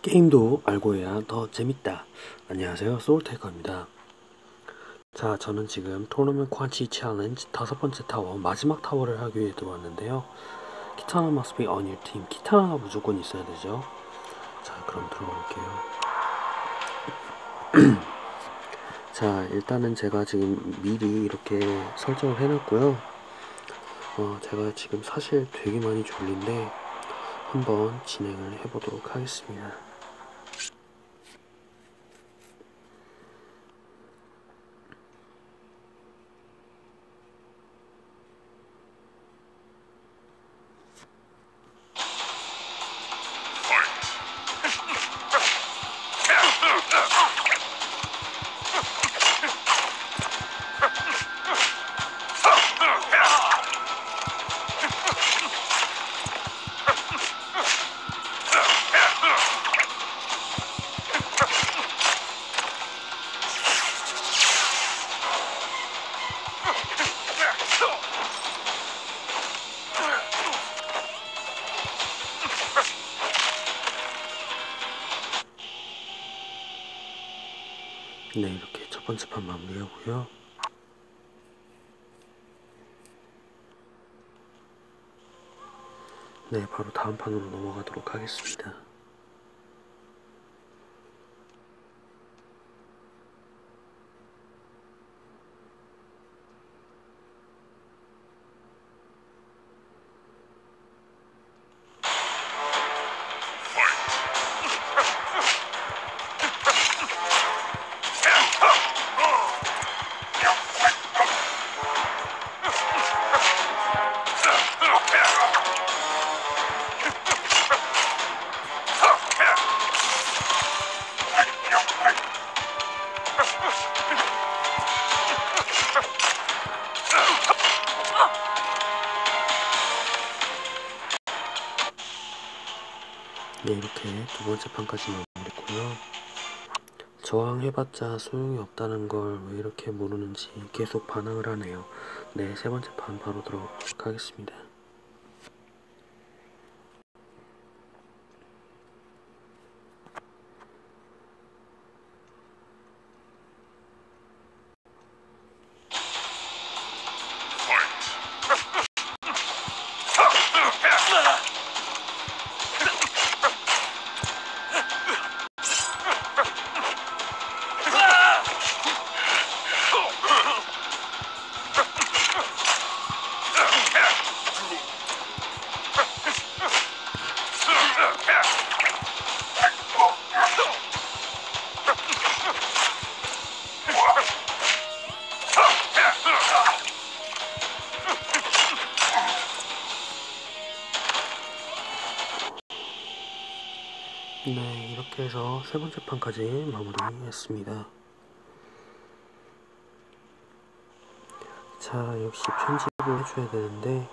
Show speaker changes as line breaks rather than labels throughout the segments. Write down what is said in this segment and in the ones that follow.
게임도 알고 해야 더 재밌다. 안녕하세요, 소울테이커입니다. 자, 저는 지금 토너먼트 ኳ치 챌린지 5번째 타워, 마지막 타워를 하기 위해 들어왔는데요. 키타나 must be on your team. 키타나가 무조건 있어야 되죠. 자, 그럼 들어볼게요. 자, 일단은 제가 지금 미리 이렇게 설정을 해놨고요. 제가 지금 사실 되게 많이 졸린데 한번 진행을 해보도록 하겠습니다. 네, 이렇게 첫 번째 판 마무리하고요. 네, 바로 다음 판으로 넘어가도록 하겠습니다. 네, 이렇게 두 번째 판까지 마무리했고요. 저항해봤자 소용이 없다는 걸 왜 이렇게 모르는지 계속 반항을 하네요. 네, 세 번째 판 바로 들어보도록 하겠습니다. 네, 이렇게 해서 세 번째 판까지 마무리했습니다. 자, 역시 편집을 해줘야 되는데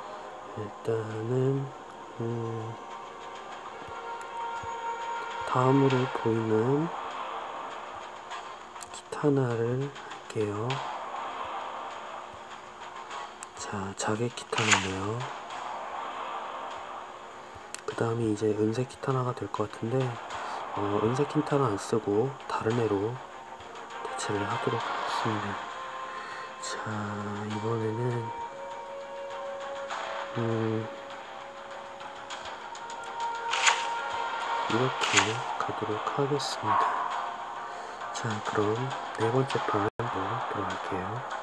일단은 다음으로 보이는 키타나를 할게요. 자, 자개 키타나네요. 그 다음이 이제 은색 키타나가 될 것 같은데 은색 키타나 안 쓰고 다른 애로 대체를 하도록 하겠습니다. 자, 이번에는 이렇게 가도록 하겠습니다. 자, 그럼 네 번째 판으로 들어갈게요.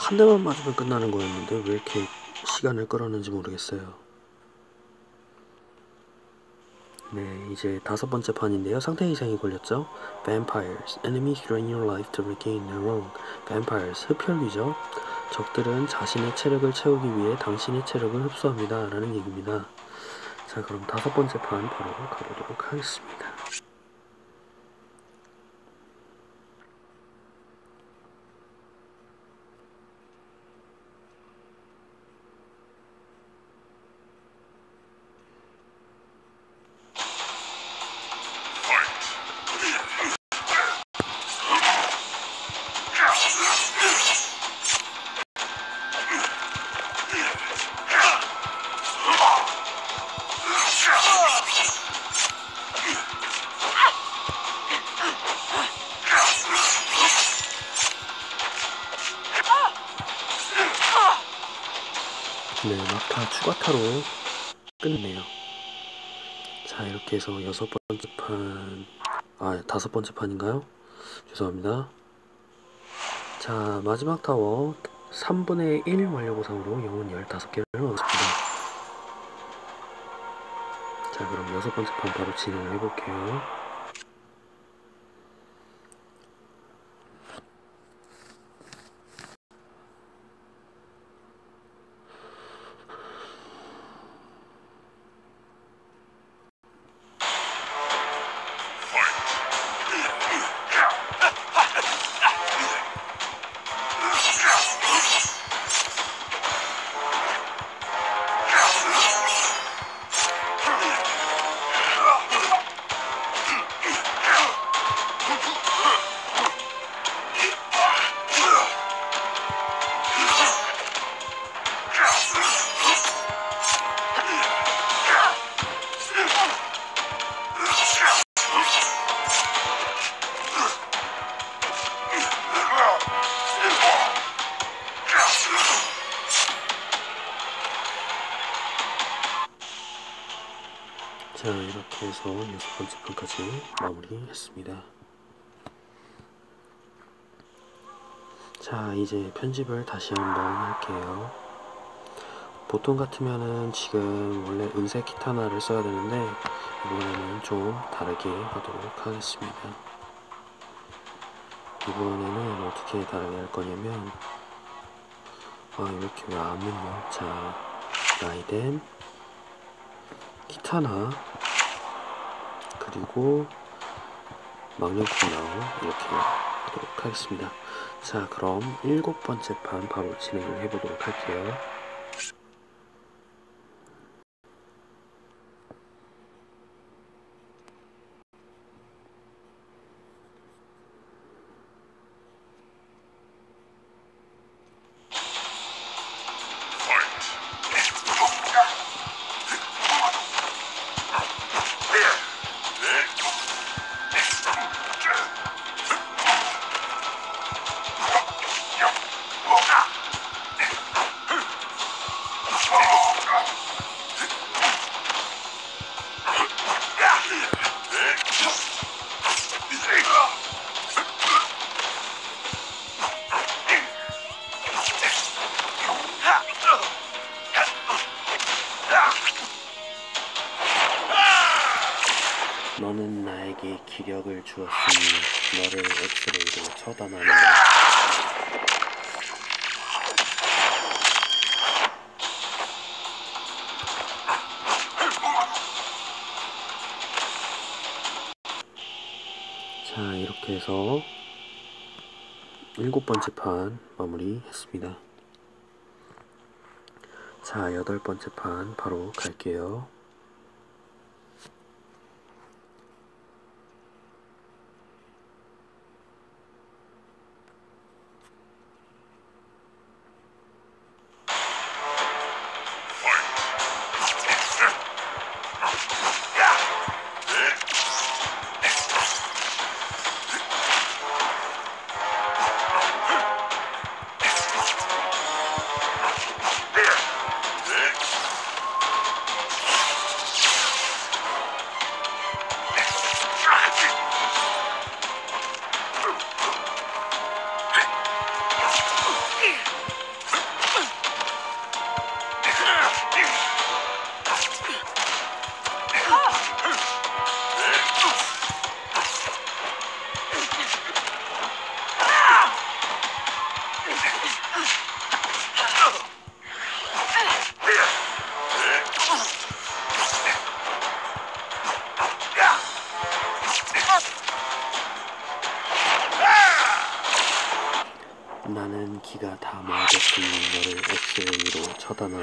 한 대만 맞으면 끝나는 거였는데 왜 이렇게 시간을 끌었는지 모르겠어요. 네, 이제 5번째 판인데요. 상태 이상이 걸렸죠. Vampires, enemies drain your life to regain their own. Vampires, 흡혈귀죠. 적들은 자신의 체력을 채우기 위해 당신의 체력을 흡수합니다. 라는 얘기입니다. 자, 그럼 5번째 판 바로 가보도록 하겠습니다. 네, 막타 추가타로 끝내요. 자, 이렇게 해서 6번째 판, 5번째 판인가요? 죄송합니다. 자, 마지막 타워 3분의 1 완료 보상으로 영혼 15개를 얻었습니다. 자, 그럼 6번째 판 바로 진행을 해볼게요. 자, 이렇게 해서 6번째 판까지 마무리했습니다. 자, 이제 편집을 다시 한번 할게요. 보통 같으면은 지금 원래 은색 키타나를 써야 되는데 이번에는 좀 다르게 하도록 하겠습니다. 이번에는 어떻게 다르게 할 거냐면 이렇게 왜 안 믿냐. 자, 라이덴, 키타나, 그리고 망령쿠나오 이렇게 하도록 하겠습니다. 자, 그럼 7번째 판 바로 진행을 해보도록 할게요. 너는 나에게 기력을 주었으니 너를 엑스레이로 처단하노라. 자, 이렇게 해서 7번째 판 마무리했습니다. 자, 8번째 판 바로 갈게요. 모아졌으니 너를 엑스레이로 처단하노라.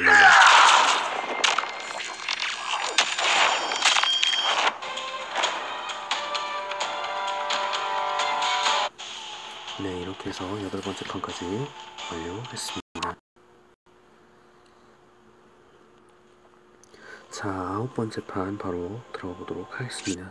네, 이렇게 해서 8번째 칸까지 완료했습니다. 자, 9번째 판 바로 들어가 보도록 하겠습니다.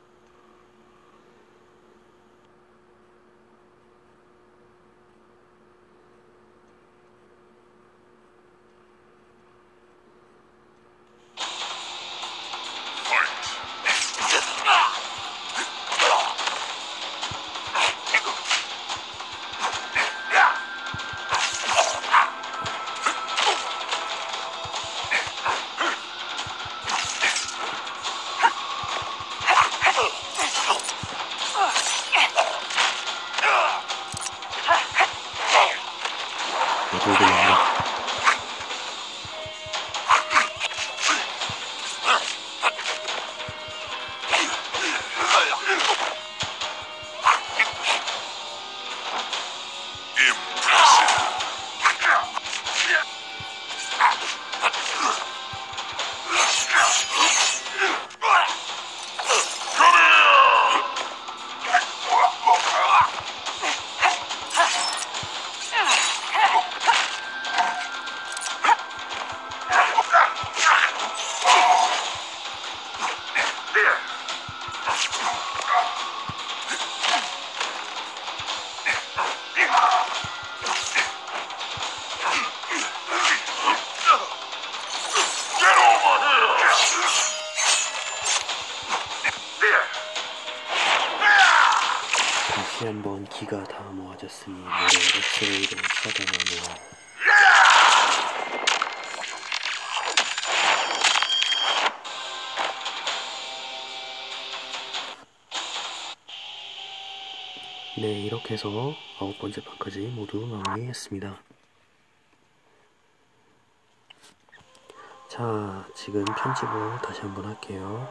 다시 한번 기가 다 모아졌으니 너를 엑스레이로 처단하노라. 네, 이렇게 해서 9번째 판까지 모두 마무리했습니다. 자, 지금 편집을 다시 한번 할게요.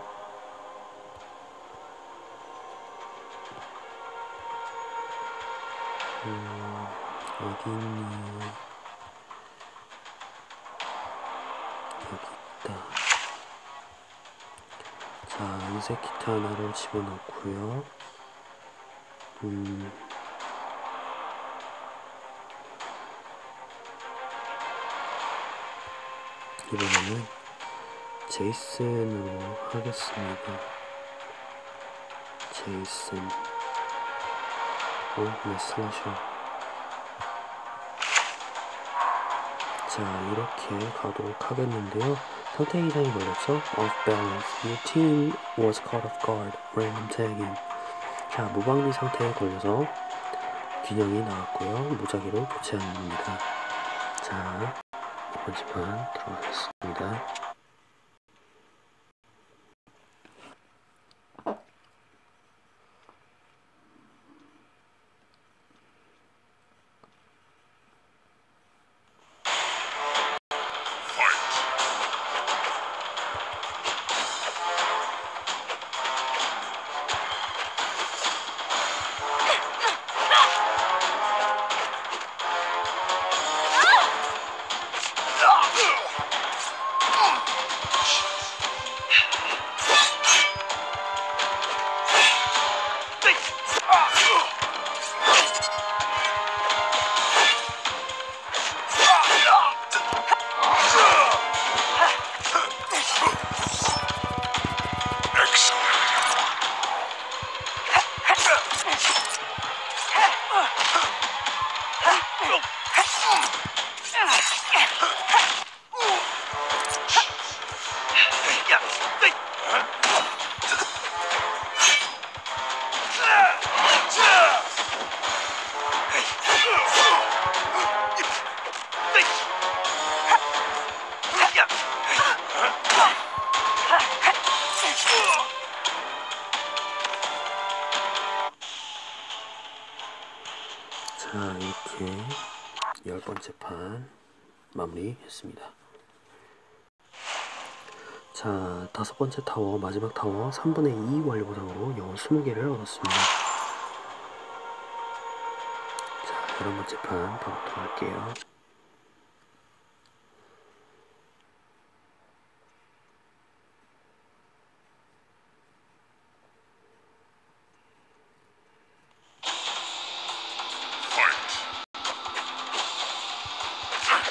어디 있니? 여기 있다. 자, 은색 기타 하나를 집어넣고요. 이번에는 제이슨으로 하겠습니다. 제이슨. 네, 슬래셔. 자, 이렇게 가도록 하겠는데요. 상태 이상이 걸려서 off balance. Your team was caught off guard. Random tagging. 자, 무방비 상태에 걸려서 균형이 나왔고요. 무작위로 교체합니다. 자, 2번째 판 들어가겠습니다. 자, 이렇게 10번째 판 마무리했습니다. 자, 5번째 타워, 마지막 타워 3분의 2 완료 보상으로 영혼 20개를 얻었습니다. 자, 11번째 판 바로 들어갈게요.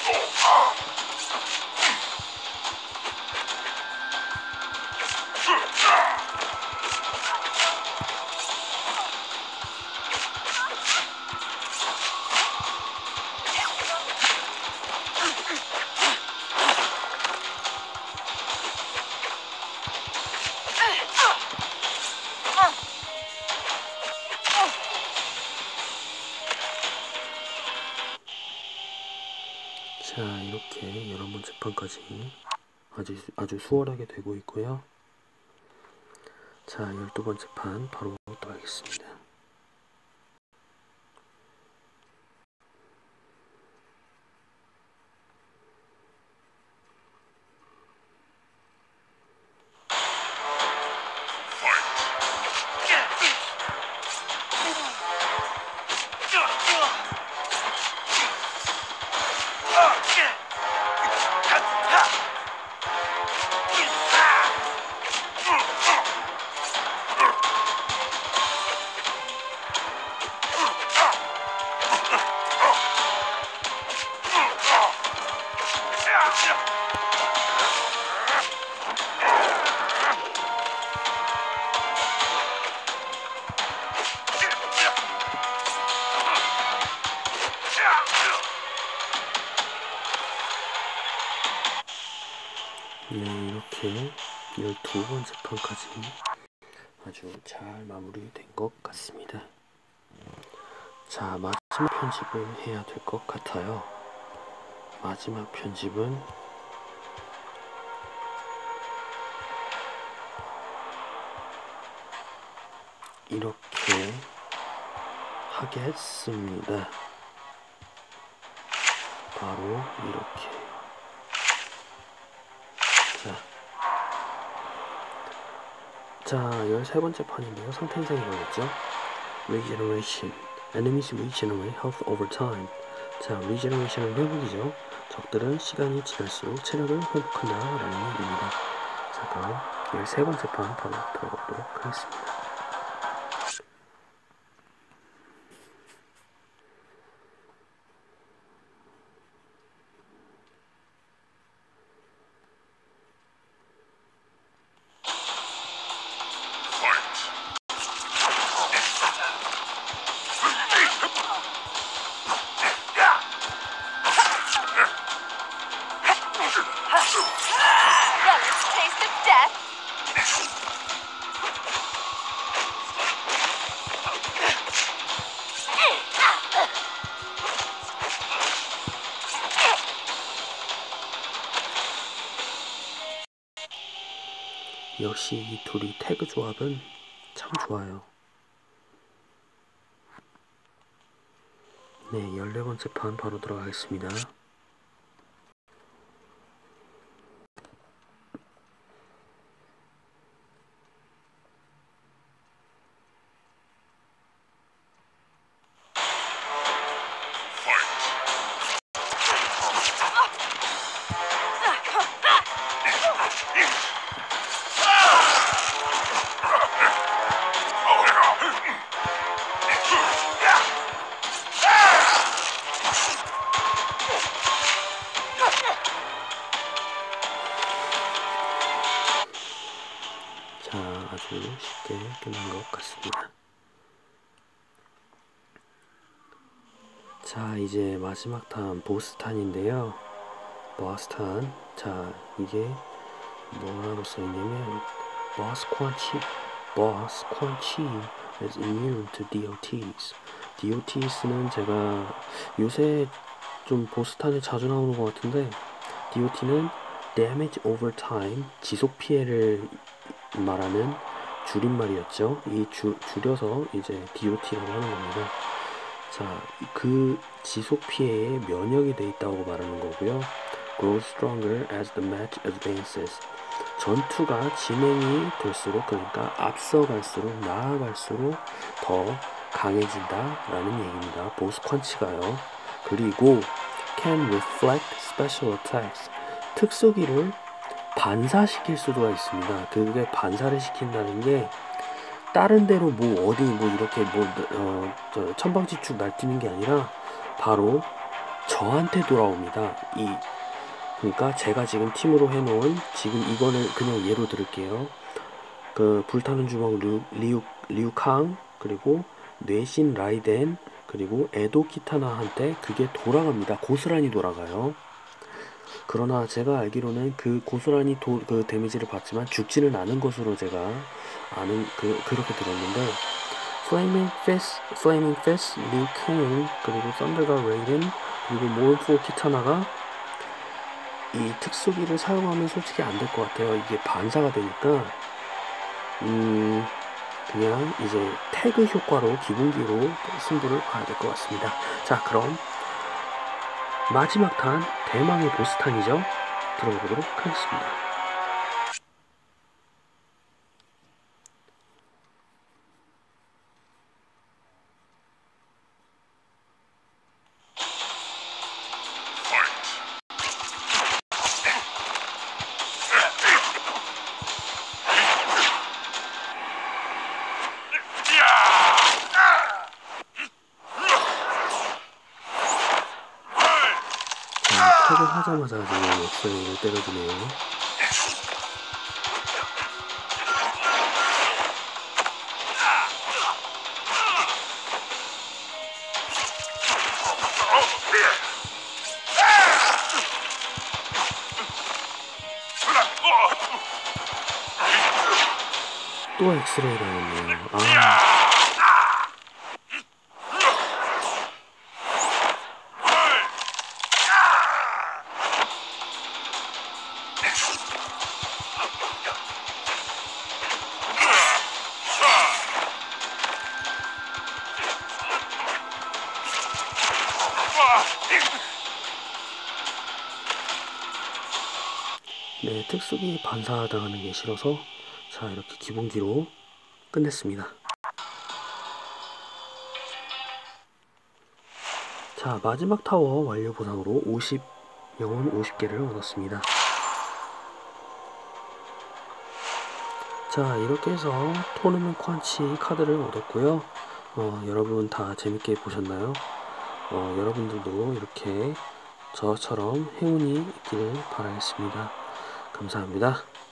자, 이렇게 11번째 판까지 아주 수월하게 되고 있고요. 자, 12번째 판 바로 들어가겠습니다. 네, 이렇게 12번째 판까지 아주 잘 마무리된 것 같습니다. 자, 마지막 편집을 해야 될 것 같아요. 마지막 편집은 이렇게 하겠습니다. 바로 이렇게. 자, 13번째 판인데요. 상태 이상이 걸렸죠? Regeneration. Enemies regenerate health over time. 자, Regeneration은 회복이죠. 적들은 시간이 지날수록 체력을 회복한다 라는 얘기입니다. 자, 그럼 13번째 판 바로 들어가보도록 하겠습니다. 역시 이 둘이 태그 조합은 참 좋아요. 네, 14번째 판 바로 들어가겠습니다. 자, 아주 쉽게 끝난 것 같습니다. 자, 이제 마지막 탄 보스탄인데요. 보스탄. 자, 이게 뭐라고 써있냐면 Boss Quan Chi is immune to DOTs. DOTs는 제가 요새 좀 보스탄에 자주 나오는 것 같은데, DOT는 Damage Over Time, 지속 피해를 말하는 줄임말이었죠. 이 줄여서 이제 DOT라고 하는 겁니다. 자, 그 지속 피해에 면역이 돼 있다고 말하는 거고요. Grow stronger as the match advances. 전투가 진행이 될수록, 그러니까 앞서갈수록, 나아갈수록 더 강해진다라는 얘기입니다. 보스 퀀치가요. 그리고 can reflect special attacks. 특수기를 반사시킬 수가 있습니다. 그게 반사를 시킨다는 게 다른 데로 어디 이렇게 천방지축 날뛰는 게 아니라 바로 저한테 돌아옵니다. 그러니까 제가 지금 팀으로 해놓은, 지금 이거를 그냥 예로 들을게요. 그 불타는 주먹 리우캉, 그리고 뇌신 라이덴, 그리고 에도 키타나한테 그게 돌아갑니다. 고스란히 돌아가요. 그러나 제가 알기로는 그 고스란히 그 데미지를 받지만 죽지는 않은 것으로 제가 그렇게 들었는데, 플레이밍 페스, 리우킹, 그리고 썬더가 레이든, 그리고 모론포 키타나가 이 특수기를 사용하면 솔직히 안 될 것 같아요. 이게 반사가 되니까 그냥 이제 태그 효과로 기본기로 승부를 봐야 될 것 같습니다. 자, 그럼 마지막 탄, 대망의 보스탄이죠. 들어가 보도록 하겠습니다. 퇴근하자마자 지금 엑스레이를 때려주네요. 또 엑스레이 당했네요. 네, 특수기 반사당하는 게 싫어서 자, 이렇게 기본기로 끝냈습니다. 자, 마지막 타워 완료 보상으로 영혼 50개를 얻었습니다. 자, 이렇게 해서 토너먼트 퀀치 카드를 얻었고요. 여러분 다 재밌게 보셨나요? 여러분들도 이렇게 저처럼 행운이 있기를 바라겠습니다. 감사합니다.